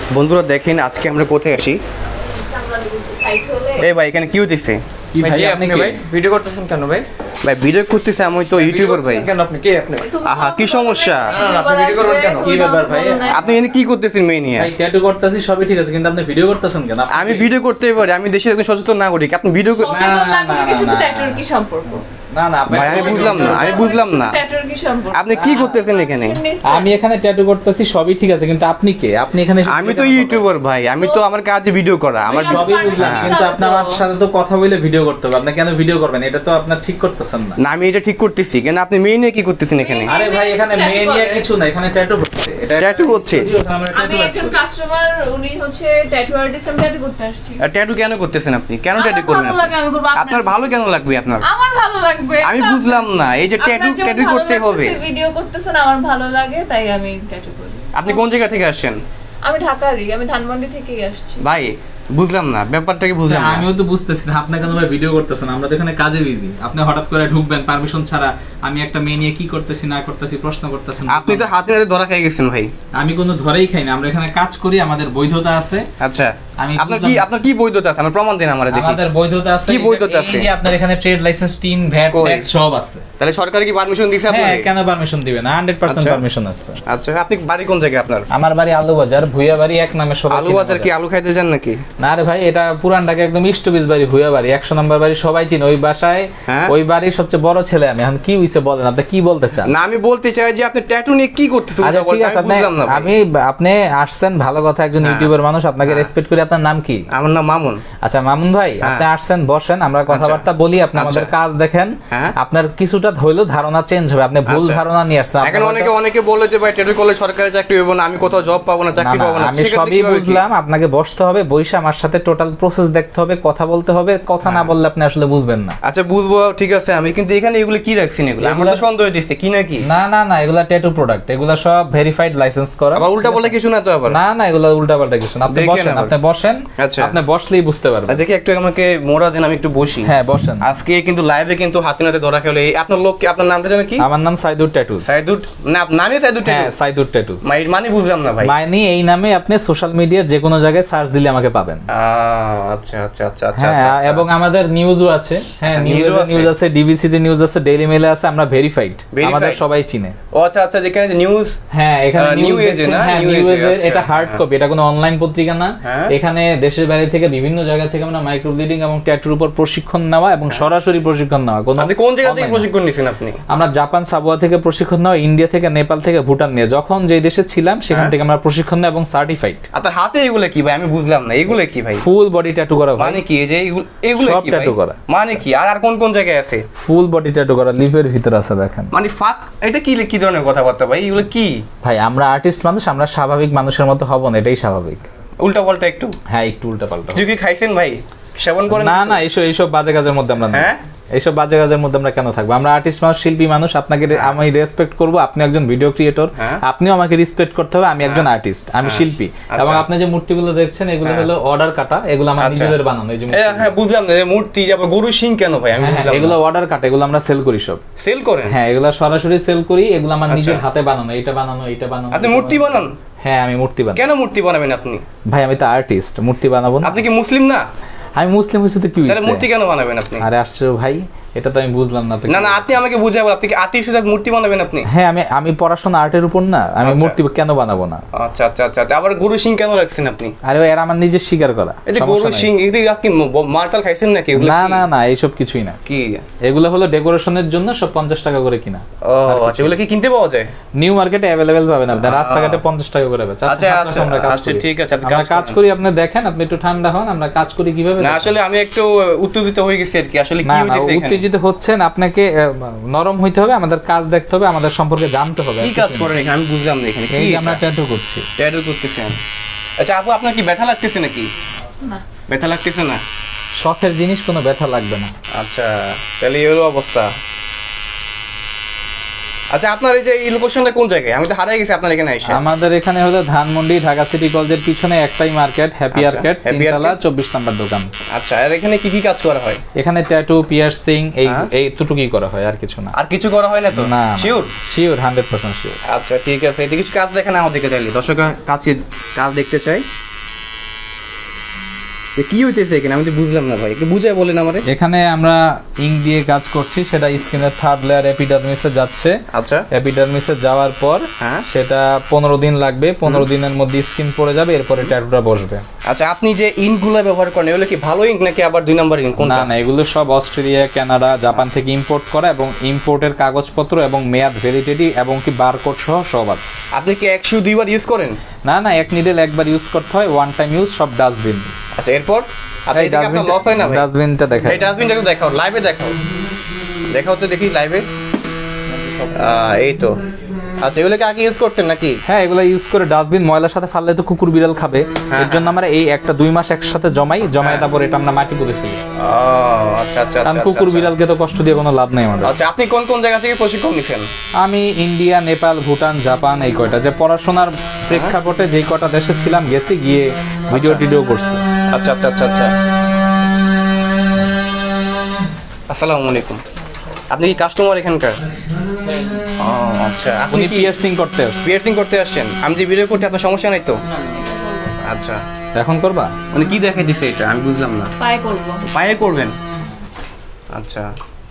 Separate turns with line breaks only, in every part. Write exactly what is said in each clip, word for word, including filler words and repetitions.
বন্ধুরা দেখেন আজকে আমরা কোথায় আসি। এই ভাই এখানে কি হইতেছে?
কি ভাই আপনি ভাই ভিডিও করতেছেন কেন ভাই?
ভাই ভিডিও করতেছি আমি তো ইউটিউবার ভাই।
কেন আপনি কে আপনি?
আহা কি সমস্যা?
আপনি ভিডিও করবেন কেন?
কি ব্যাপার ভাই?
আপনি এখানে কি করতেছেন মেয়ে নিয়ে?
ভাই ট্যাটু করতেছি সবই ঠিক আছে কিন্তু আপনি ভিডিও করতেছেন কেন?
আমি ভিডিও করতেই পারি, আমি দেশের একজন সচেতন নাগরিক। আপনি ভিডিও
সচেতন নাগরিকের সাথে ট্যাটুর কি সম্পর্ক?
না না
ভাই আমি বুঝলাম না, আমি বুঝলাম না
ট্যাটুর কি সম্পর্ক?
আপনি কি করতেছেন এখানে?
আমি এখানে ট্যাটু করতেছি সবই ঠিক আছে কিন্তু আপনি কে? আপনি এখানে
আমি তো ইউটিউবার ভাই, আমি তো আমার কাজে ভিডিও করা, আমার
সবই বুঝলাম কিন্তু আপনি আমার সাথে তো কথা বলে ভিডিও করতে হবে। আপনি কেন ভিডিও করবেন? এটা তো আপনার ঠিক করতেছেন না।
না আমি এটা ঠিক করতেছি, কেন আপনি মেয়ে নিয়ে কি করতেছেন এখানে?
আরে ভাই এখানে মেয়ে নিয়ে কিছু না, এখানে ট্যাটু হচ্ছে। এটা
ট্যাটু হচ্ছে?
আমি একজন কাস্টমার, উনি হচ্ছে ট্যাটু আর্টিস্ট, আমি ট্যাটু করতে আসছি।
ট্যাটু কেন করতেছেন আপনি? কেন ট্যাটু করবেন? আপনার ভালো কেন লাগবে আপনার?
আমার ভালো লাগবে।
আমি বুঝলাম না, এই যে ট্যাটু ট্যাটু করতে হবে।
ভিডিও করতেছেন আমার ভালো লাগে তাই আমি ট্যাটু করি।
আপনি কোন জায়গা থেকে আসছেন?
আমি ঢাকারই, আমি ধানমন্ডি থেকেই আসছি।
ভাই বুঝলাম না ব্যাপারটা কি বুঝলাম না।
আমিও তো বুঝতেছি না আপনি কেন ভাই ভিডিও করতেছেন। আমরা তো এখানে কাজে বিজি, আপনি হঠাৎ করে ঢুকবেন পারমিশন ছাড়া। আমি একটা মেয়ে নিয়ে কি করতেছি না করতেছি প্রশ্ন করতেছেন।
আপনি তো হাতে হাতে ধরা খেয়ে গেছেন ভাই।
আমি কোনো ধরেই খাই না, আমরা এখানে কাজ করি, আমাদের বৈধতা আছে।
আচ্ছা
আমি
আপনার কি আপনার কি বৈধতা আছে? আমার প্রমাণ দিন আমারে দেখি।
আমাদের বৈধতা আছে।
কি বৈধতা আছে?
এই যে আপনার এখানে trade licence, TIN, VAT, tax সব আছে।
তাহলে সরকার কি পারমিশন দিছে আপনাকে?
হ্যাঁ কেন পারমিশন দিবে না? একশো পার্সেন্ট পারমিশন আছে।
আচ্ছা আপনি বাড়ি কোন জায়গায় আপনার?
আমার বাড়ি আলু বাজার, ভুইয়া বাড়ি এক নামে সবাই।
আলু বাজার কি আলু খাইতে যান নাকি?
না রে ভাই, এটা পুরান ঢাকা একদম ইস্টবিজ বাড়ি, ভুইয়া বাড়ি একশো নম্বর বাড়ি, সবাই চিনে। ওই বাসায় ওই বাড়ির সবচেয়ে বড় ছেলে আমি। এখন কি হইছে বলেন, আপনি কি বলতে চান?
না আমি বলতে চাই যে আপনি ট্যাটু নিয়ে কি করতেছেন?
আচ্ছা ঠিক আছে, আপনি আমি আপনি আসছেন ভালো কথা, একজন ইউটিউবার মানুষ, আপনাকে রেসপেক্ট করি। আপনার নাম কি?
আমার নাম মামুন।
আচ্ছা মামুন ভাই, আপনি আসছেন, বসেন, আমরা কথাবার্তা বলি। আপনি আমাদের কাজ দেখেন, আপনার কিছুটা হইলো ধারণা চেঞ্জ হবে। আপনি ভুল ধারণা নিয়ে আসছেন।
এখন অনেকে অনেকে বলে যে ভাই ট্যাটু করলে সরকারি চাকরি হবে না, আমি কোথাও জব পাবো না, চাকরি পাবো না।
আমি সবই বুঝলাম, আপনাকে বসতে হবে, বইসা আমার সাথে টোটাল প্রসেস দেখতে হবে, কথা বলতে হবে। কথা না বললে আপনি আসলে বুঝবেন না।
আচ্ছা বুঝবো, ঠিক আছে। আমি কিন্তু এখানে এগুলো কি রাখছেন? এগুলো আমার তো সন্দেহ হইছে কি নাকি?
না না না, এগুলা ট্যাটু প্রোডাক্ট, এগুলা সব ভেরিফাইড লাইসেন্স করা।
আবার উল্টা বলে কিছু না তো? আবার
না না, এগুলা উল্টা পাল্টা কিছু না। আপনি বসেন, আপনি বসেন।
আচ্ছা
আপনি বসলেই বুঝতে পারবেন।
দেখি একটু আমাকে মোড়া দেন, আমি একটু বসি।
হ্যাঁ বসেন।
আজকে কিন্তু লাইভে কিন্তু হাতে নাতে ধরা খেলে। আপনার লোক কি? আপনার নামটা জানেন কি?
আমার নাম সাইদুর ট্যাটুস।
সাইদুর না, নামই সাইদুর ট্যাটু?
হ্যাঁ সাইদুর ট্যাটুস।
মানে বুঝলাম না ভাই।
মানে এই নামে আপনি সোশ্যাল মিডিয়ার যে কোনো জায়গায় সার্চ দিলে আমাকে পাবেন।
আচ্ছা আচ্ছা আচ্ছা আচ্ছা।
হ্যাঁ এবং আমাদের নিউজও আছে। হ্যাঁ নিউজ নিউজ আছে, ডিবিসি তে নিউজ আছে, ডেইলি মেইলে আছে। আমরা ভেরিফাইড, আমাদের সবাই চিনে।
ও আচ্ছা আচ্ছা, যেখানে নিউজ।
হ্যাঁ এখানে নিউজ আছে না? হ্যাঁ নিউজ এর এটা হার্ড কপি, এটা কোনো অনলাইন পত্রিকা না। এখানে দেশের বাইরে থেকে বিভিন্ন জায়গা থেকে আমরা মাইক্রো ব্লিডিং এবং ট্যাটুর উপর প্রশিক্ষণ নেওয়া এবং সরাসরি প্রশিক্ষণ নেওয়া। কোন
আপনি কোন জায়গা থেকে প্রশিক্ষণ নিছেন আপনি?
আমরা জাপান, সাবুয়া থেকে প্রশিক্ষণ নেওয়া, ইন্ডিয়া থেকে, নেপাল থেকে, ভুটান নিয়ে যখন যেই দেশে ছিলাম সেখান থেকে আমরা প্রশিক্ষণ নেওয়া এবং সার্টিফাইড।
আপনার হাতে এগুলো কি ভাই? আমি বুঝলাম না এগুলো কি ভাই?
ফুল বডি ট্যাটু করা।
মানে কি এই যে এগুলো এগুলো কি ভাই?
ট্যাটু করা
মানে কি? আর আর কোন কোন জায়গায় আছে?
ফুল বডি ট্যাটু করা, লিভের ভিতর আছে দেখেন।
মানে ফাক, এটা কি কি ধরনের কথাবার্তা ভাই? এগুলো কি
ভাই? আমরা আর্টিস্ট মানুষ, আমরা স্বাভাবিক মানুষের মতো হব না, এটাই স্বাভাবিক।
উল্টা পাল্টা একটু?
হ্যাঁ একটু উল্টা পাল্টা।
কিছু কি খাইছেন ভাই? সেবন করেন?
না না, এইসব এইসব বাজে কাজের মধ্যে আমরা না।
হ্যাঁ
এইসব বাজে কাজের মধ্যে আমরা কেন থাকবো? আমরা আর্টিস্ট মানুষ, শিল্পী মানুষ। আপনাকে আমি রেসপেক্ট করবো, আপনি একজন ভিডিও ক্রিয়েটর, আপনিও আমাকে রেসপেক্ট করতে হবে। আমি একজন আর্টিস্ট, আমি শিল্পী। এবং আপনি যে মূর্তিগুলো দেখছেন এগুলো হলো অর্ডার কাটা, এগুলো আমার নিজেদের বানানো। এই যে
হ্যাঁ বুঝলাম না, মূর্তি আবার গরু শিং কেন ভাই? আমি বুঝলাম
এগুলো অর্ডার কাটা, এগুলো আমরা সেল করি। সব
সেল করেন?
হ্যাঁ এগুলো সরাসরি সেল করি। এগুলো আমার নিজের হাতে বানানো, এটা বানানো, এটা বানানো।
আপনি মূর্তি বানান?
হ্যাঁ আমি মূর্তি বানাই।
কেন মূর্তি বানাবেন আপনি?
ভাই আমি তো আর্টিস্ট, মূর্তি বানাবো না।
আপনি কি মুসলিম না?
আমি মুসলিম হইছি তো কি হইছে?
তাহলে মূর্তি কেন বানাবেন আপনি?
আরে আশ্চর্য ভাই, এটা তো আমি বুঝলাম না।
না না আপনি আমাকে বুঝাবেন, আপনি কি আর্টিস্ট হিসেবে মূর্তি বানাবেন আপনি?
হ্যাঁ আমি আমি পড়াশোনা আর্টের উপর না, আমি মূর্তি কেন বানাবো না?
আচ্ছা আচ্ছা আচ্ছা। আবার গরু শিং কেন রাখছেন আপনি?
আরে ভাই এরা আমার নিজের শিকার করা।
এই যে গরু শিং, এটা কি মার্তাল খাইছেন নাকি?
না না না, এইসব কিছুই না।
কি
এগুলো হলো ডেকোরেশনের জন্য, সব পঞ্চাশ টাকা করে কিনা।
ও আচ্ছা, এগুলো কি কিনতে পাওয়া যায়?
নিউ মার্কেটে अवेलेबल পাবেন আপনি, রাস্তাঘাটে পঞ্চাশ টাকা করে বেচা।
আচ্ছা আচ্ছা আচ্ছা ঠিক আছে, আপনি
কাজ করি, আপনি দেখেন, আপনি একটু ঠান্ডা হন, আমরা কাজ করি কিভাবে।
না আসলে আমি একটু উত্তেজিত হয়ে গেছি আর কি। আসলে কি হইছে এখানে?
উত্তেজিত হচ্ছেন, আপনাকে নরম হইতে হবে, আমাদের কাজ দেখতে হবে, আমাদের সম্পর্কে জানতে হবে।
কি কাজ করেন এখানে? আমি বুঝলাম না এখানে কি
আমরা ট্যাটু করছি।
ট্যাটু করতেছেন? আচ্ছা আপু আপনার কি ব্যথা লাগতেছে নাকি?
না
ব্যথা লাগতেছে না।
শখের জিনিস কোনো ব্যথা লাগবে না।
আচ্ছা তাহলে এই হলো অবস্থা। আচ্ছা আপনার এই যে এই লোকেশনটা কোন জায়গায়? আমি তো হারিয়ে গেছি আপনার এখানে এসে।
আমাদের এখানে হলো ধানমন্ডি ঢাকা সিটি কলেজের পিছনে একটাই মার্কেট, হ্যাপি
আচ্ছা,
আর্কেট,
Happy
তিনতলা
Arcade।
চব্বিশ নাম্বার দোকান।
আচ্ছা আর এখানে কি কি কাজ করা হয়?
এখানে ট্যাটু, পিয়ার্সিং এই
হ্যাঁ।
এই দুটোই করা হয়, আর কিছু না।
আর কিছু করা হয় না তো?
না
sure?
Sure, hundred percent sure.
আচ্ছা ঠিক আছে, এদিকে কিছু কাজ দেখেন আমাদেরকে চাইলে, দর্শকরা কাছে কাজ দেখতে চাই। যে কি হইতেছে এখানে আমি তো বুঝলাম না ভাই, একটু বুঝাই বলেন আমারে।
এখানে আমরা ইঙ্ক দিয়ে কাজ করছি, সেটা স্কিনের থার্ড লেয়ার এপিডার্মিসে যাচ্ছে।
আচ্ছা
এপিডার্মিসে যাওয়ার পর
হ্যাঁ
সেটা পনেরো দিন লাগবে, পনেরো দিনের মধ্যে স্কিন পড়ে যাবে, এরপরে ট্যাটুটা বসবে।
আচ্ছা আপনি যে ইঙ্কগুলো ব্যবহার করেন এগুলো কি ভালো ইঙ্ক নাকি আবার দুই নাম্বার ইঙ্ক
না
কোনটা?
না, এগুলো সব অস্ট্রেলিয়া, কানাডা, জাপান থেকে ইম্পোর্ট করা, এবং ইম্পোর্টের কাগজপত্র এবং মেয়াদ ভ্যালিডিটি এবং কি বারকোড সহ সব আছে।
আপনি কি একশো দুইবার ইউজ করেন?
না না, এক নিডেল একবার ইউজ করতে হয়, ওয়ান টাইম ইউজ, সব ডাস্টবিন।
আচ্ছা এরপর আপনি এদিকে আপনার লস হয় না ভাই?
ডাস্টবিনটা দেখা
এই ডাস্টবিনটা একটু দেখাও, লাইভে দেখাও, দেখাও তো দেখি লাইভে। এই তো আচ্ছা, এগুলোকে আগে ইউজ করতেন নাকি?
হ্যাঁ, এগুলো ইউজ করে ডাস্টবিন ময়লার সাথে ফাললে তো কুকুর বিড়াল খাবে, এর জন্য আমরা এই একটা দুই মাস একসাথে জমাই, জমাই তারপর এটা আমরা মাটি পুঁতে ফেলি।
আচ্ছা আচ্ছা
কারণ
আচ্ছা
কুকুর বিড়ালকে তো কষ্ট দিয়ে কোনো লাভ নেই আমাদের।
আচ্ছা আপনি কোন কোন জায়গা থেকে প্রশিক্ষণ নিছেন?
আমি ইন্ডিয়া, নেপাল, ভুটান, জাপান, এই কয়টা যে পড়াশোনার প্রেক্ষাপটে যেই কটা দেশে ছিলাম গেছি, গিয়ে ভিডিও টিডিও করছি।
আচ্ছা আচ্ছা আচ্ছা আচ্ছা আসসালামু আলাইকুম, আপনি কি কাস্টমার এখানকার? ও আচ্ছা, আপনি
উনি
কি
পিয়ার্সিং করতে আসছে।
পিয়ার্সিং করতে আসছেন? আমি যে ভিডিও করতে আপনার সমস্যা নাই তো? আচ্ছা
এখন করবা?
মানে কি দেখাই দিছে এটা আমি বুঝলাম না।
পায়ে করব।
পায়ে করবেন? আচ্ছা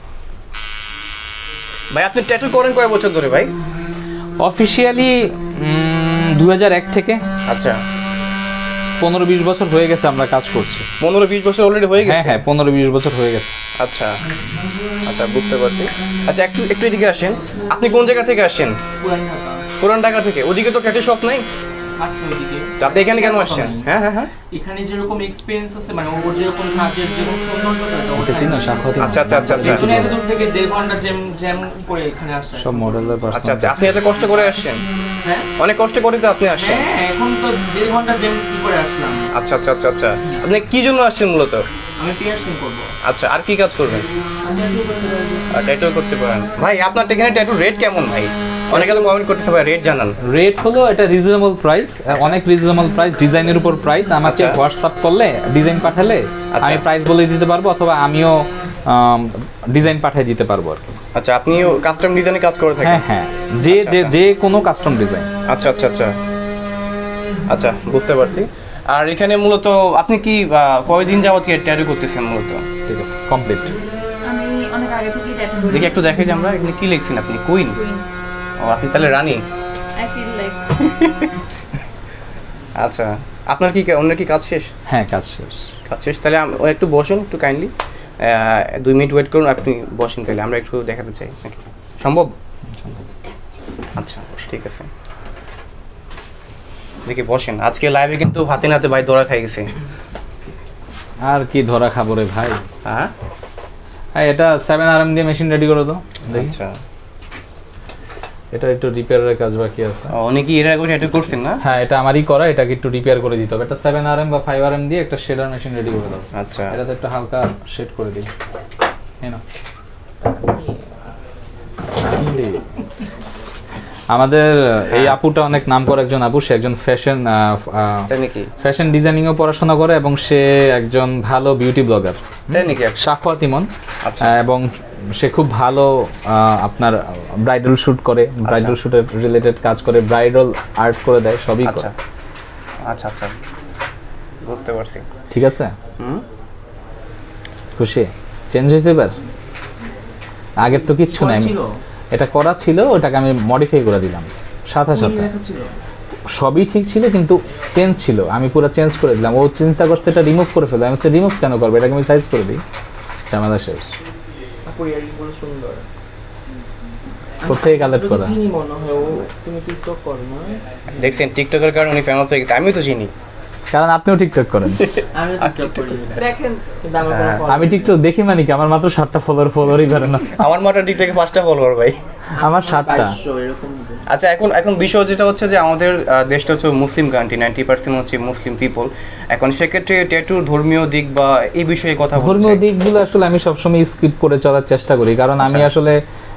ভাই আপনি ট্যাটু করেন কয় বছর ধরে ভাই?
অফিসিয়ালি দুই হাজার এক থেকে
আচ্ছা
পনেরো বিশ বছর হয়ে গেছে আমরা কাজ করছি।
পনেরো বিশ বছর অলরেডি হয়ে
হ্যাঁ
গেছে?
হ্যাঁ, পনেরো বিশ বছর হয়ে গেছে।
আচ্ছা আচ্ছা বুঝতে পারছি। আচ্ছা একটু একটু এদিকে আসেন, আপনি কোন জায়গা থেকে আসছেন?
পুরান ঢাকা
পুরান ঢাকা থেকে। ওদিকে তো ট্যাটু শপ নাই,
আছে ওইদিকে।
তো আপনি এখানে কেন আসছেন? হ্যাঁ হ্যাঁ হ্যাঁ
এখানে যেরকম এক্সপেরিয়েন্স আছে, মানে ওর যেরকম কাজের যেরকম সৌন্দর্যতা,
ওকে চিনো সাক্ষাৎ?
আচ্ছা আচ্ছা আচ্ছা আচ্ছা
এখানে এত দূর থেকে দেড় ঘন্টা জ্যাম জ্যাম করে এখানে আসছে।
সব মডেলের
আচ্ছা আচ্ছা আপনি এত কষ্ট করে আসছেন?
হ্যাঁ
অনেক কষ্ট করে তো আপনি আসছেন।
হ্যাঁ, এখন তো দেড় ঘন্টা জ্যাম কি করে আসলাম।
আচ্ছা আচ্ছা আচ্ছা আচ্ছা আপনি কি জন্য আসছেন মূলত?
আমি পিয়ার্সিং করবো।
আচ্ছা আর কি কাজ করবেন? ট্যাটু করতে পারেন ভাই? আপনার এখানে ট্যাটু রেট কেমন ভাই? অনেকে তো কমেন্ট করতে ভাই রেট জানান।
রেট হলো এটা রিজনেবল প্রাইস, অনেক রিজনেবল প্রাইস, ডিজাইনের উপর প্রাইস। আমাকে
আচ্ছা।
হোয়াটসঅ্যাপ করলে ডিজাইন পাঠালে
আচ্ছা।
আমি প্রাইস বলে দিতে পারবো, অথবা আমিও ডিজাইন পাঠিয়ে দিতে পারবো আর কি।
আচ্ছা আপনিও কাস্টম ডিজাইনে কাজ করে থাকেন?
হ্যাঁ হ্যাঁ, যে
আচ্ছা,
যে
আচ্ছা।
যে কোনো কাস্টম ডিজাইন।
আচ্ছা আচ্ছা আচ্ছা আচ্ছা বুঝতে পারছি। আর এখানে মূলত আপনি কি আহ, কয়দিন যাবত কি ট্যাটু করতেছেন মূলত?
ঠিক আছে, কমপ্লিট।
আমি অনেক আগে থেকেই ট্যাটু করি।
দেখি একটু দেখাই যে আমরা এখানে কি লিখছেন আপনি? কুইন?
Queen.
ও আপনি তাহলে রানী?
I feel like
আচ্ছা আপনার কি অন্য কি কাজ শেষ?
হ্যাঁ, কাজ শেষ।
কাজ শেষ, তাহলে আম- ও একটু বসুন একটু কাইন্ডলি, দুই মিনিট ওয়েট করুন, আপনি বসেন তাহলে আমরা একটু দেখাতে চাই নাকি, সম্ভব? আচ্ছা ঠিক আছে, দেখি বসেন। আজকে লাইভে কিন্তু হাতে নাতে ভাই ধরা খাই গেছে।
আর কি ধরা খাবো রে ভাই।
হ্যাঁ
হ্যাঁ, এটা সেভেন আর এম দিয়ে মেশিন রেডি করে দাও দেখি।
আচ্ছা
এটা একটু রিপেয়ারের কাজ বাকি আছে।
অনেকেই এর আগে ট্যাটু করছেন না?
হ্যাঁ, এটা আমারই করা, এটাকে একটু রিপেয়ার করে দিতে হবে। এটা সেভেন আর এম বা ফাইভ আর এম দিয়ে একটা শেডার মেশিন রেডি করে দাও।
আচ্ছা
এটাতে একটু হালকা শেড করে দিই। এই নাও। আমাদের এই আপুটা অনেক নাম করা একজন আপু, সে একজন ফ্যাশন
তাই নাকি?
ফ্যাশন ডিজাইনিং ও পড়াশোনা করে, এবং সে একজন ভালো বিউটি ব্লগার,
তাই নাকি?
সাফওয়াত ইমন।
আচ্ছা।
আহ, এবং সে খুব ভালো আহ, আপনার ব্রাইডাল শুট করে, ব্রাইডাল শুটের রিলেটেড কাজ করে, ব্রাইডাল আর্ট করে দেয়, সবই করে।
আচ্ছা আচ্ছা আচ্ছা বুঝতে পারছি।
ঠিক আছে,
হুম
খুশি? চেঞ্জ হয়েছে এবার? আগের তো কিচ্ছু নাই, আমি এটা করা ছিল, ওটাকে আমি মডিফাই করে দিলাম সাথে সাথে। সবই ঠিক ছিল কিন্তু চেঞ্জ ছিল, আমি পুরো চেঞ্জ করে দিলাম। ও চিন্তা করছে এটা রিমুভ করে ফেলো, আমি সে রিমুভ কেন করবো, এটাকে আমি সাইজ করে দিই, ঝামেলা শেষ।
সুন্দর
কোথায় কালেক্ট করা?
চিনি মনে হয়, ও তুমি টিকটক করো না?
দেখছেন টিকটকের কারণে উনি ফেমাস হয়ে গেছে, আমিও তো চিনি।
কারণ আপনিও টিকটক করেন।
আমি টিকটক করি না,
দেখেন
কিন্তু আমার কোনো follower
আমি টিকটক দেখি মানে কি, আমার মাত্র সাতটা ফলোয়ার, ফলোয়ারই পারে না।
আমার মাত্র টিকটকে পাঁচটা ফলোয়ার ভাই।
আমার সাতটা।
বাইশশো এরকম হবে।
আচ্ছা এখন এখন বিষয় যেটা হচ্ছে যে আমাদের আহ, দেশটা হচ্ছে মুসলিম কান্ট্রি, নাইনটি পার্সেন্ট হচ্ছে মুসলিম পিপল। এখন সেক্ষেত্রে ট্যাটুর ধর্মীয় দিক বা এই বিষয়ে কথা বলতে
ধর্মীয়
চাই।
দিকগুলো আসলে আমি সবসময় স্কিপ করে চলার চেষ্টা করি, কারণ আমি
আচ্ছা।
আসলে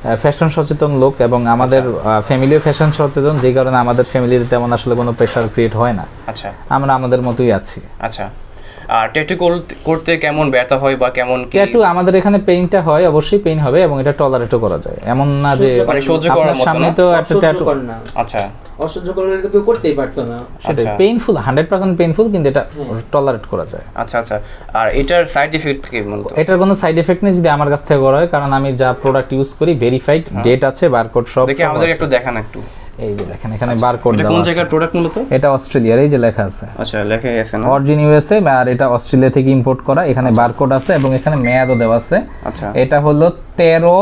ফ্যাশন সচেতন লোক এবং আমাদের ফ্যামিলিও ফ্যাশন সচেতন, যে কারণে আমাদের ফ্যামিলিতে তেমন আসলে কোনো প্রেশার ক্রিয়েট হয় না।
আচ্ছা,
আমরা আমাদের মতোই আছি।
আচ্ছা, আর ট্যাটু করতে কেমন ব্যথা হয় বা কেমন কি?
ট্যাটু আমাদের এখানে পেইনটা হয়, অবশ্যই পেইন হবে এবং এটা টলারেটও করা যায়, এমন না যে
মানে সহ্য করার মতো
সামনে
না,
তো একটা ট্যাটু।
আচ্ছা,
অসহ্য করলে তো কেউ করতেই পারতো না।
সেটাই পেইনফুল, হান্ড্রেড পার্সেন্ট পেইনফুল, কিন্তু এটা টলারেট করা যায়।
আচ্ছা আচ্ছা, আর এটার সাইড এফেক্ট কি মূলত?
এটার কোনো সাইড এফেক্ট নেই যদি আমার কাছ থেকে করা হয়, কারণ আমি যা প্রোডাক্ট ইউজ করি ভেরিফাইড, ডেট আছে, বারকোড সব।
দেখি আমাদের একটু দেখান একটু।
এই যে দেখেন এখানে বারকোড দেওয়া আছে।
কোন জায়গার প্রোডাক্ট মূলত?
এটা অস্ট্রেলিয়ার, এই যে লেখা আছে।
আচ্ছা, লেখা আছে না?
অরিজিন ইউএসএ, আর এটা অস্ট্রেলিয়া থেকে ইম্পোর্ট করা। এখানে বারকোড আছে এবং এখানে মেয়াদও দেওয়া আছে।
আচ্ছা,
এটা হলো তেরো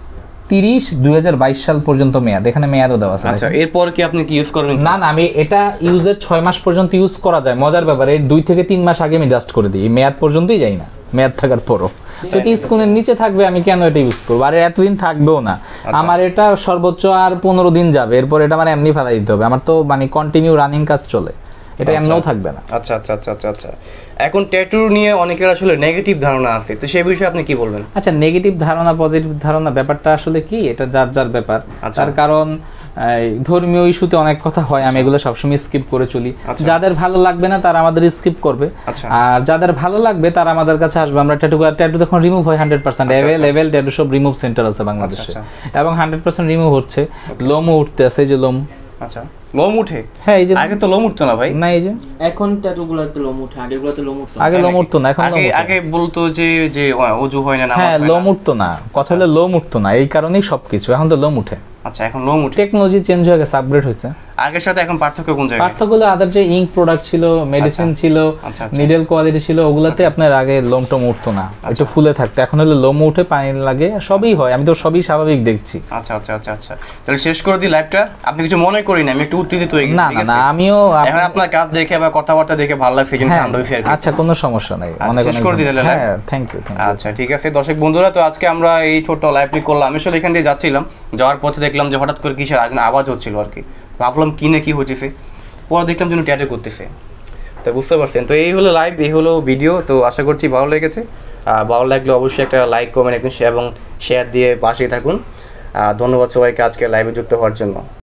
তিরিশ দুই হাজার বাইশ সাল পর্যন্ত মেয়াদ, এখানে মেয়াদও দেওয়া আছে।
আচ্ছা, এরপর কি আপনি কি ইউজ করবেন?
না না, আমি এটা ইউজের ছয় মাস পর্যন্ত ইউজ করা যায়। মজার ব্যাপার, এই দুই থেকে তিন মাস আগে আমি জাস্ট করে দিই, মেয়াদ পর্যন্তই যাই না। মেয়াদ থাকার পরও যদি স্ক্রিনের নিচে থাকবে, আমি কেন এটা ইউজ করবো? আর এতদিন থাকবেও না, আমার এটা সর্বোচ্চ আর পনেরো দিন যাবে, এরপর এটা মানে এমনি ফেলাই দিতে হবে। আমার তো মানে কন্টিনিউ রানিং কাজ চলে, এটা এমনও থাকবে না।
আচ্ছা আচ্ছা আচ্ছা আচ্ছা আচ্ছা এখন ট্যাটু নিয়ে অনেকের আসলে নেগেটিভ ধারণা আছে, তো সেই বিষয়ে আপনি কি বলবেন?
আচ্ছা, নেগেটিভ ধারণা পজিটিভ ধারণা ব্যাপারটা আসলে কি, এটা যার যার ব্যাপার। তার কারণ ধর্মীয় ইস্যুতে অনেক কথা হয়, আমি এগুলো সবসময় স্কিপ করে চলি। যাদের ভালো লাগবে না তারা আমাদের স্কিপ করবে, আর যাদের ভালো লাগবে তারা আমাদের কাছে আসবে। আমরা ট্যাটু ট্যাটু তখন রিমুভ হয় হান্ড্রেড পার্সেন্ট অ্যাভেলেবেল ট্যাটু সব রিমুভ সেন্টার আছে বাংলাদেশে, এবং হান্ড্রেড পার্সেন্ট রিমুভ হচ্ছে। লোমও উঠতে আছে, এই যে লোম।
আচ্ছা, লোম উঠে?
হ্যাঁ, এই যে
আগে তো লোম উঠতো না ভাই।
না, এই যে
এখন ট্যাটুগুলোতে লোম উঠে, আগেরগুলোতে লোম উঠতো।
আগে লোম উঠতো না, এখন
আগে আগে বলতো যে যে ওযু হয় না, নামাজ
হ্যাঁ,
হয় না।
লোম উঠতো না, কথা হলো লোম উঠতো না, এই কারণেই সবকিছু। এখন তো লোম উঠে।
আচ্ছা, এখন লোম উঠে।
টেকনোলজি চেঞ্জ হয়ে গেছে, আপগ্রেড হয়েছে।
আগের সাথে এখন পার্থক্য কোন জায়গায়?
পার্থক্য হলো আদার যে ইঙ্ক প্রোডাক্ট ছিল, মেডিসিন ছিল, নিডল কোয়ালিটি ছিল, ওগুলাতে আপনার আগে লোম টোম উঠতো না, একটু ফুলে থাকতো। এখন হলো লোম উঠে, পানি লাগে, সবই হয়। আমি তো সবই স্বাভাবিক দেখছি।
আচ্ছা আচ্ছা আচ্ছা আচ্ছা, তাহলে শেষ করে দিই লাইভটা। আপনি কিছু মনে করি না, আমি একটু উত্তেজিত হয়ে গেছি।
না না না, আমিও
এখন আপনার কাজ দেখে বা কথাবার্তা দেখে ভালো লাগছে, কিন্তু আমরা ফের।
আচ্ছা, কোনো সমস্যা নাই, অনেক
শেষ করে দিই তাহলে।
হ্যাঁ, থ্যাংক ইউ।
আচ্ছা, ঠিক আছে দর্শক বন্ধুরা, তো আজকে আমরা এই ছোট লাইভটি করলাম। আমি আসলে এখান দিয়ে যাচ্ছিলাম, যাওয়ার পথে দেখলাম যে হঠাৎ করে কিসের আওয়াজ হচ্ছিল আর কি। ভাবলাম কি না কি হইতেছে, পরে দেখলাম যেন ট্যাটু করতেছে। তো বুঝতে পারছেন, তো এই হলো লাইভ, এই হলো ভিডিও। তো আশা করছি ভালো লেগেছে। আর ভালো লাগলে অবশ্যই একটা লাইক, কমেন্ট এবং শেয়ার দিয়ে পাশেই থাকুন। ধন্যবাদ সবাইকে আজকে লাইভে যুক্ত হওয়ার জন্য।